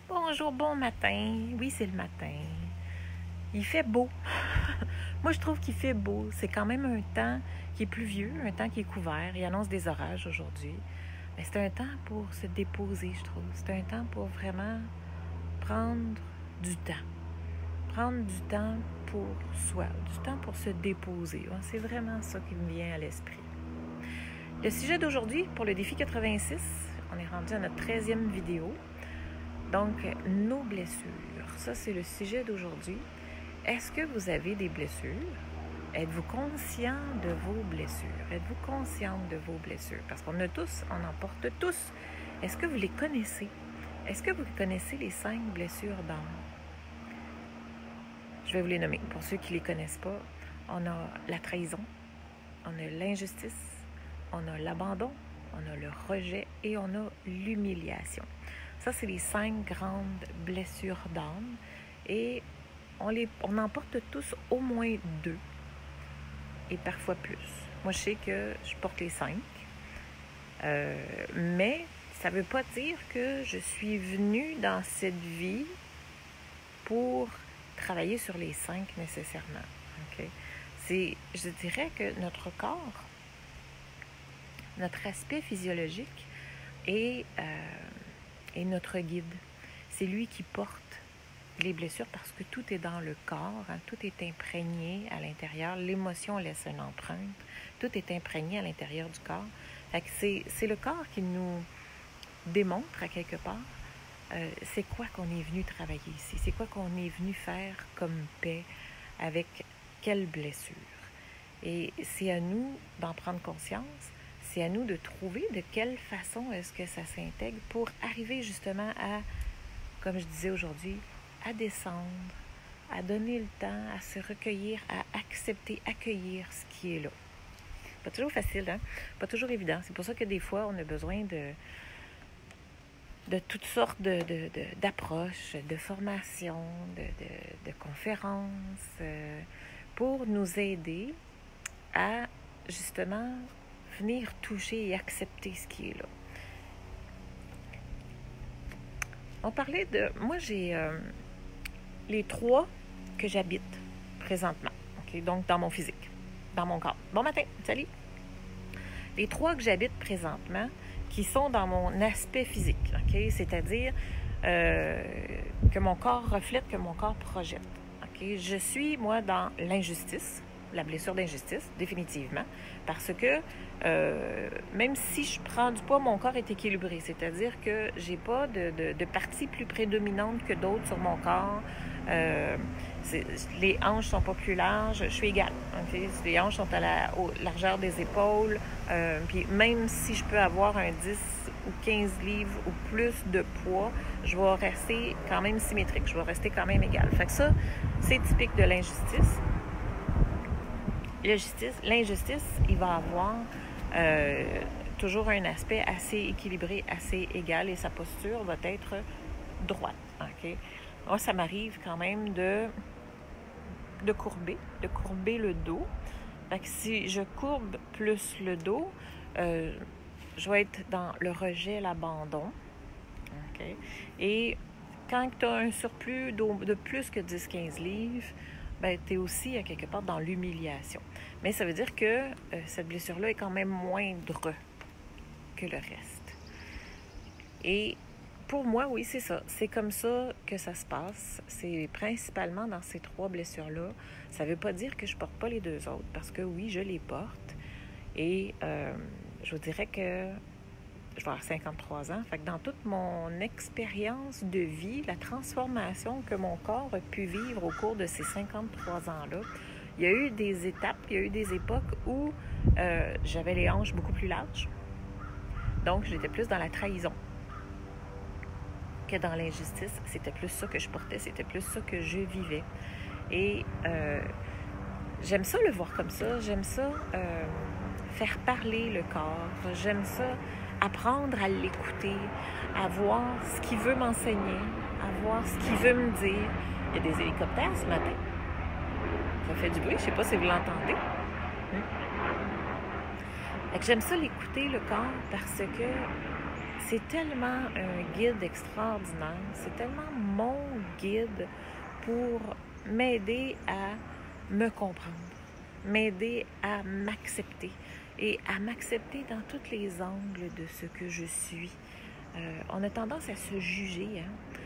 Bonjour, bon matin. Oui, c'est le matin. Il fait beau. Moi, je trouve qu'il fait beau. C'est quand même un temps qui est pluvieux, un temps qui est couvert. Il annonce des orages aujourd'hui. Mais c'est un temps pour se déposer, je trouve. C'est un temps pour vraiment prendre du temps. Prendre du temps pour soi, du temps pour se déposer. C'est vraiment ça qui me vient à l'esprit. Le sujet d'aujourd'hui, pour le défi 86, on est rendu à notre 13e vidéo. Donc, nos blessures. Ça, c'est le sujet d'aujourd'hui. Est-ce que vous avez des blessures? Êtes-vous conscient de vos blessures? Êtes-vous consciente de vos blessures? Parce qu'on a tous, on en porte tous. Est-ce que vous les connaissez? Est-ce que vous connaissez les 5 blessures d'âme? Je vais vous les nommer. Pour ceux qui ne les connaissent pas, on a la trahison, on a l'injustice, on a l'abandon, on a le rejet et on a l'humiliation. Ça, c'est les 5 grandes blessures d'âme et on en porte tous au moins 2 et parfois plus. Moi, je sais que je porte les 5, mais ça ne veut pas dire que je suis venue dans cette vie pour travailler sur les 5 nécessairement. Okay? Je dirais que notre corps, notre aspect physiologique est notre guide. C'est lui qui porte les blessures parce que tout est dans le corps, tout est imprégné à l'intérieur. L'émotion laisse une empreinte. Tout est imprégné à l'intérieur du corps. Fait que c'est le corps qui nous démontre à quelque part c'est quoi qu'on est venu travailler ici. C'est quoi qu'on est venu faire comme paix avec quelle blessure. Et c'est à nous d'en prendre conscience. C'est à nous de trouver de quelle façon est-ce que ça s'intègre pour arriver justement à, comme je disais aujourd'hui, à descendre, à donner le temps, à se recueillir, à accepter, accueillir ce qui est là. Pas toujours facile, hein? Pas toujours évident. C'est pour ça que des fois, on a besoin de toutes sortes d'approches, de formations, de conférences pour nous aider à justement venir toucher et accepter ce qui est là. On parlait de... Moi, j'ai les 3 que j'habite présentement. Okay? Donc, dans mon physique, dans mon corps. Bon matin, salut! Les 3 que j'habite présentement, qui sont dans mon aspect physique. Okay? C'est-à-dire que mon corps reflète, que mon corps projette. Okay? Je suis, moi, dans l'injustice, la blessure d'injustice, définitivement, parce que même si je prends du poids, mon corps est équilibré, c'est-à-dire que j'ai pas de partie plus prédominante que d'autres sur mon corps. Les hanches sont pas plus larges, je suis égale. Okay? Les hanches sont à la largeur des épaules, puis même si je peux avoir un 10 ou 15 livres ou plus de poids, je vais rester quand même symétrique, je vais rester quand même égale. Fait que ça, c'est typique de l'injustice. L'injustice, il va avoir toujours un aspect assez équilibré, assez égal et sa posture va être droite. Okay? Moi, ça m'arrive quand même de courber le dos. Fait que si je courbe plus le dos, je vais être dans le rejet, l'abandon. Okay? Et quand tu as un surplus de plus que 10-15 livres, ben, tu es aussi à quelque part dans l'humiliation. Mais ça veut dire que cette blessure-là est quand même moindre que le reste. Et pour moi, oui, c'est ça. C'est comme ça que ça se passe. C'est principalement dans ces 3 blessures-là. Ça ne veut pas dire que je ne porte pas les 2 autres, parce que oui, je les porte. Et je vous dirais que je vais avoir 53 ans. Fait que dans toute mon expérience de vie, la transformation que mon corps a pu vivre au cours de ces 53 ans-là, il y a eu des étapes, il y a eu des époques où j'avais les hanches beaucoup plus larges. Donc, j'étais plus dans la trahison que dans l'injustice. C'était plus ça que je portais, c'était plus ça que je vivais. Et j'aime ça le voir comme ça. J'aime ça faire parler le corps. J'aime ça apprendre à l'écouter, à voir ce qu'il veut m'enseigner, à voir ce qu'il veut me dire. Il y a des hélicoptères ce matin. Ça fait du bruit, je ne sais pas si vous l'entendez. Fait que j'aime ça l'écouter, le corps, parce que c'est tellement un guide extraordinaire, c'est tellement mon guide pour m'aider à me comprendre, m'aider à m'accepter et à m'accepter dans tous les angles de ce que je suis. On a tendance à se juger,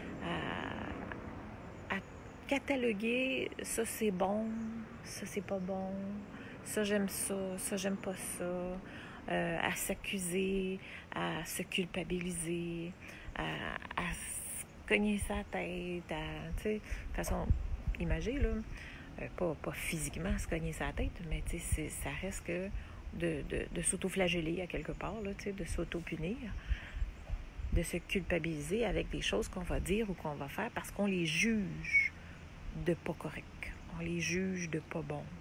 à cataloguer ça c'est bon, ça c'est pas bon, ça j'aime ça j'aime pas ça, à s'accuser, à se culpabiliser, à se cogner sa tête, tu sais, de façon imagée, là, pas physiquement se cogner sa tête, mais tu sais, ça reste que de s'auto-flageller à quelque part, là, tu sais, de s'auto-punir, de se culpabiliser avec des choses qu'on va dire ou qu'on va faire parce qu'on les juge de pas correct, on les juge de pas bon,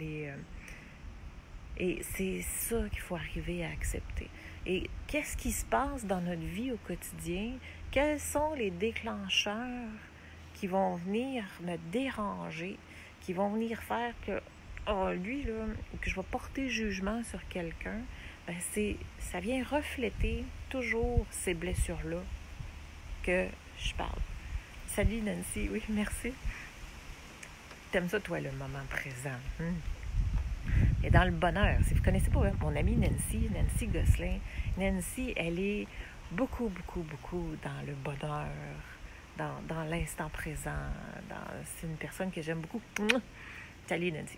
et c'est ça qu'il faut arriver à accepter. Et qu'est-ce qui se passe dans notre vie au quotidien? Quels sont les déclencheurs qui vont venir me déranger, qui vont venir faire que, lui, là, que je vais porter jugement sur quelqu'un? Ben ça vient refléter toujours ces blessures-là que je parle. Salut Nancy, oui, merci. T'aimes ça, toi, le moment présent? Et dans le bonheur, si vous ne connaissez pas mon amie Nancy Gosselin, Nancy, elle est beaucoup dans le bonheur, dans l'instant présent. C'est une personne que j'aime beaucoup. Salut Nancy.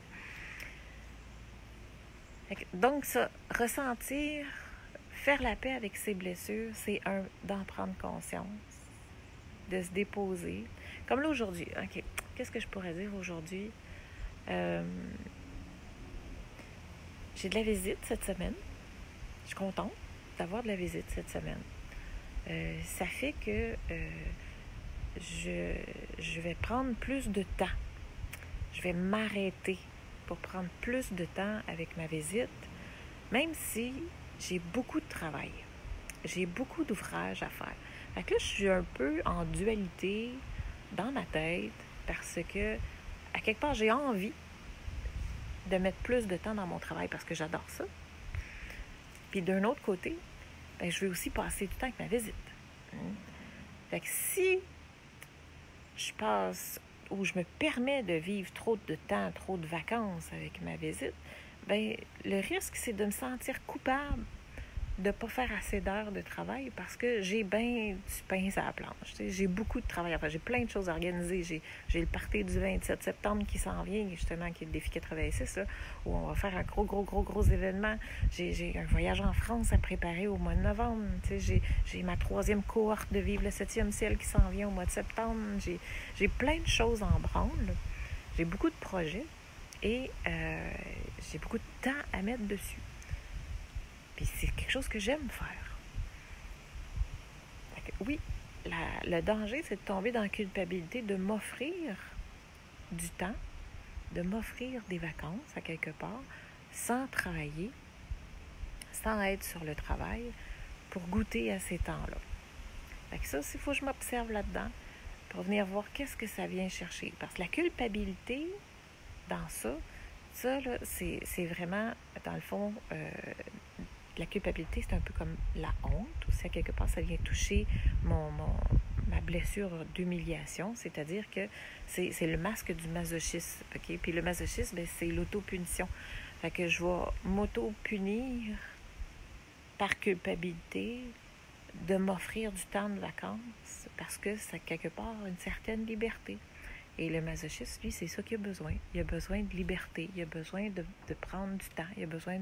Donc ça, ressentir, faire la paix avec ses blessures, c'est d'en prendre conscience, de se déposer. Comme là aujourd'hui, OK, qu'est-ce que je pourrais dire aujourd'hui? J'ai de la visite cette semaine. Je suis contente d'avoir de la visite cette semaine. Ça fait que je vais prendre plus de temps. Je vais m'arrêter pour prendre plus de temps avec ma visite, même si j'ai beaucoup de travail. J'ai beaucoup d'ouvrages à faire. Fait que là, je suis un peu en dualité dans ma tête parce que, à quelque part, j'ai envie de mettre plus de temps dans mon travail parce que j'adore ça. Puis d'un autre côté, ben, je veux aussi passer du temps avec ma visite. Fait que si je passe ou je me permets de vivre trop de temps, trop de vacances avec ma visite, ben le risque, c'est de me sentir coupable de ne pas faire assez d'heures de travail parce que j'ai bien du pain sur la planche. Tu sais, j'ai beaucoup de travail. Enfin, j'ai plein de choses à organiser. J'ai le party du 27 septembre qui s'en vient, justement, qui est le défi 86, là, où on va faire un gros événement. J'ai un voyage en France à préparer au mois de novembre. Tu sais, j'ai ma 3e cohorte de Vivre le 7e ciel qui s'en vient au mois de septembre. J'ai plein de choses en branle. J'ai beaucoup de projets et j'ai beaucoup de temps à mettre dessus. Puis c'est quelque chose que j'aime faire. Oui, le danger, c'est de tomber dans la culpabilité, de m'offrir du temps, de m'offrir des vacances à quelque part, sans travailler, sans être sur le travail, pour goûter à ces temps-là. Fait que ça, il faut que je m'observe là-dedans pour venir voir qu'est-ce que ça vient chercher. Parce que la culpabilité, dans ça là, c'est vraiment, dans le fond, la culpabilité, c'est un peu comme la honte. Aussi, à quelque part, ça vient toucher ma blessure d'humiliation. C'est-à-dire que c'est le masque du masochisme. Okay? Puis le masochisme, ben, c'est l'autopunition. Fait que je vais m'auto-punir par culpabilité de m'offrir du temps de vacances parce que ça, quelque part, une certaine liberté. Et le masochiste, lui, c'est ça qu'il a besoin. Il a besoin de liberté. Il a besoin de prendre du temps. Il a besoin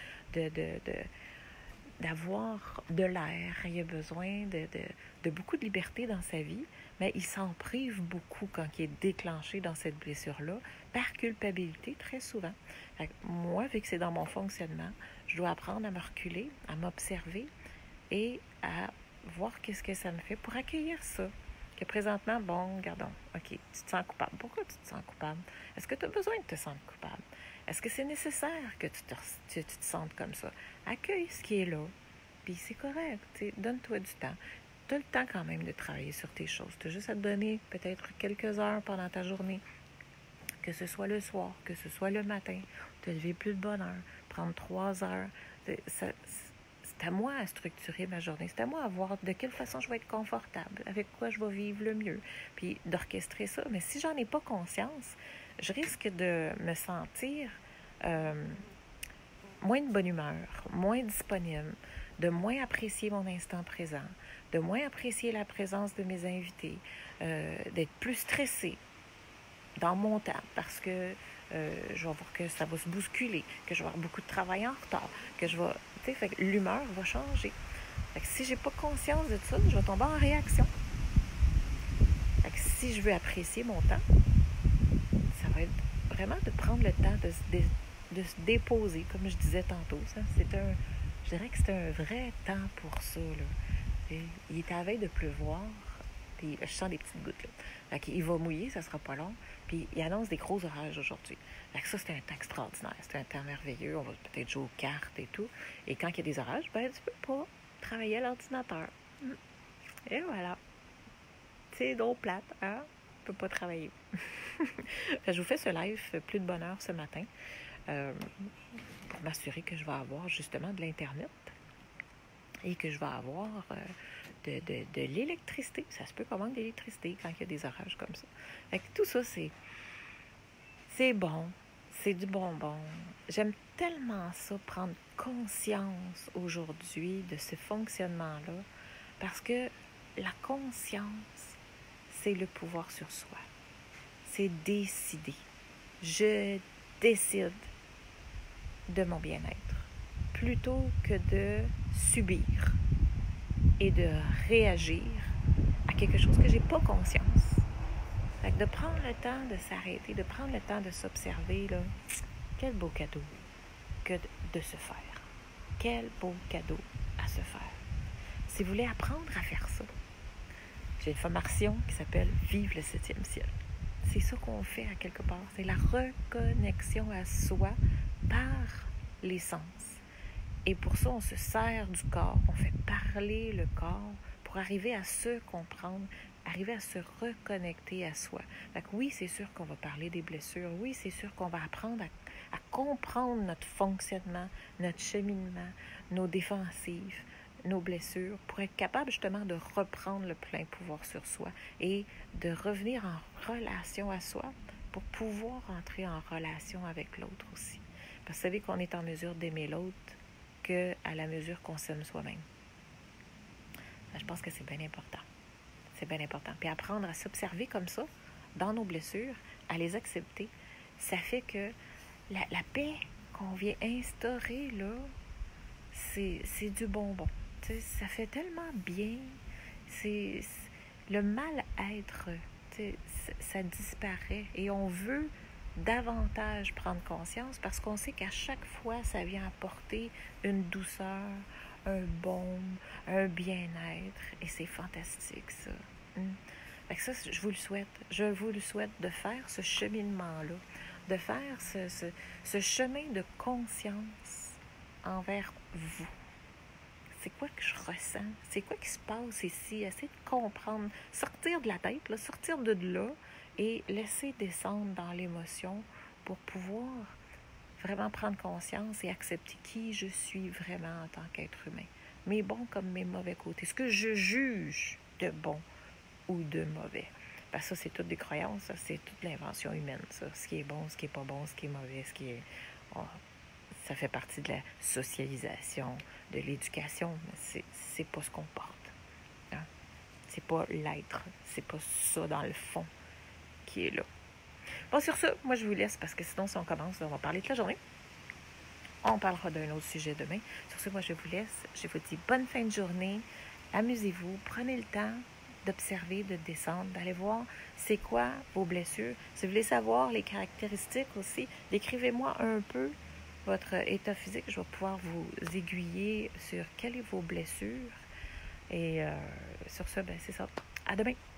d'avoir de l'air. Il a besoin de beaucoup de liberté dans sa vie, mais il s'en prive beaucoup quand il est déclenché dans cette blessure-là, par culpabilité, très souvent. Fait que moi, vu que c'est dans mon fonctionnement, je dois apprendre à me reculer, à m'observer et à voir qu'est-ce que ça me fait pour accueillir ça. Que présentement, bon, regardons, OK, tu te sens coupable. Pourquoi tu te sens coupable? Est-ce que tu as besoin de te sentir coupable? Est-ce que c'est nécessaire que tu te sentes comme ça? Accueille ce qui est là, puis c'est correct, donne-toi du temps. Tu as le temps quand même de travailler sur tes choses. Tu as juste à te donner peut-être quelques heures pendant ta journée, que ce soit le soir, que ce soit le matin, te lever plus de bonne heure, prendre 3 heures. c'est à moi à structurer ma journée. C'est à moi à voir de quelle façon je vais être confortable, avec quoi je vais vivre le mieux, puis d'orchestrer ça. Mais si j'en ai pas conscience, je risque de me sentir moins de bonne humeur, moins disponible, de moins apprécier mon instant présent, de moins apprécier la présence de mes invités, d'être plus stressée dans mon temps parce que je vais voir que ça va se bousculer, que je vais avoir beaucoup de travail en retard, que je vais... Tu sais, fait que l'humeur va changer. Fait que si j'ai pas conscience de ça, je vais tomber en réaction. Fait que si je veux apprécier mon temps, ça va être vraiment de prendre le temps de se déposer, comme je disais tantôt. Ça, je dirais que c'est un vrai temps pour ça, là. Il est à la veille de pleuvoir, puis je sens des petites gouttes, là. Fait qu'il va mouiller, ça sera pas long, puis il annonce des gros orages aujourd'hui. Fait que ça, c'est un temps extraordinaire, c'est un temps merveilleux, on va peut-être jouer aux cartes et tout. Et quand il y a des orages, ben tu peux pas travailler à l'ordinateur. Et voilà. C'est donc plate, hein? Je peux pas travailler. Je vous fais ce live plus de bonne heure ce matin pour m'assurer que je vais avoir justement de l'Internet et que je vais avoir de l'électricité. Ça se peut qu'on manque d'électricité quand il y a des orages comme ça. Fait que tout ça, c'est bon. C'est du bonbon. J'aime tellement ça, prendre conscience aujourd'hui de ce fonctionnement-là, parce que la conscience, c'est le pouvoir sur soi. C'est décider. Je décide de mon bien-être plutôt que de subir et de réagir à quelque chose que j'ai pas conscience. Fait que de prendre le temps de s'arrêter, de prendre le temps de s'observer, là, quel beau cadeau que de se faire. Quel beau cadeau à se faire. Si vous voulez apprendre à faire ça, j'ai une formation qui s'appelle « Vive le 7e ciel ». C'est ça qu'on fait à quelque part. C'est la reconnexion à soi par les sens. Et pour ça, on se sert du corps, on fait parler le corps pour arriver à se comprendre, arriver à se reconnecter à soi. Fait que oui, c'est sûr qu'on va parler des blessures. Oui, c'est sûr qu'on va apprendre à comprendre notre fonctionnement, notre cheminement, nos défensives, nos blessures, pour être capable justement de reprendre le plein pouvoir sur soi et de revenir en relation à soi pour pouvoir entrer en relation avec l'autre aussi. Parce que vous savez qu'on est en mesure d'aimer l'autre qu'à la mesure qu'on s'aime soi-même. Je pense que c'est bien important. C'est bien important. Puis apprendre à s'observer comme ça, dans nos blessures, à les accepter, ça fait que la paix qu'on vient instaurer, là, c'est du bonbon. Tu sais, ça fait tellement bien. Le mal-être, tu sais, ça disparaît. Et on veut davantage prendre conscience parce qu'on sait qu'à chaque fois, ça vient apporter une douceur, un baume, un bien-être. Et c'est fantastique, ça. Fait que ça, je vous le souhaite. Je vous le souhaite de faire ce cheminement-là, de faire ce chemin de conscience envers vous. C'est quoi que je ressens? C'est quoi qui se passe ici? Essayer de comprendre, sortir de la tête, là, sortir de là et laisser descendre dans l'émotion pour pouvoir vraiment prendre conscience et accepter qui je suis vraiment en tant qu'être humain. Mes bons comme mes mauvais côtés. Ce que je juge de bon ou de mauvais. Parce que ça, c'est toutes des croyances, ça, c'est toute l'invention humaine, ça. Ce qui est bon, ce qui est pas bon, ce qui est mauvais, ce qui est... ça fait partie de la socialisation, de l'éducation, mais c'est pas ce qu'on porte. Hein? C'est pas l'être, c'est pas ça dans le fond qui est là. Bon, sur ça, moi je vous laisse parce que sinon, si on commence, on va parler de la journée. On parlera d'un autre sujet demain. Sur ce, moi je vous laisse. Je vous dis bonne fin de journée. Amusez-vous, prenez le temps d'observer, de descendre, d'aller voir c'est quoi vos blessures. Si vous voulez savoir les caractéristiques aussi, décrivez-moi un peu votre état physique. Je vais pouvoir vous aiguiller sur quelles sont vos blessures. Et sur ce, ben, c'est ça. À demain!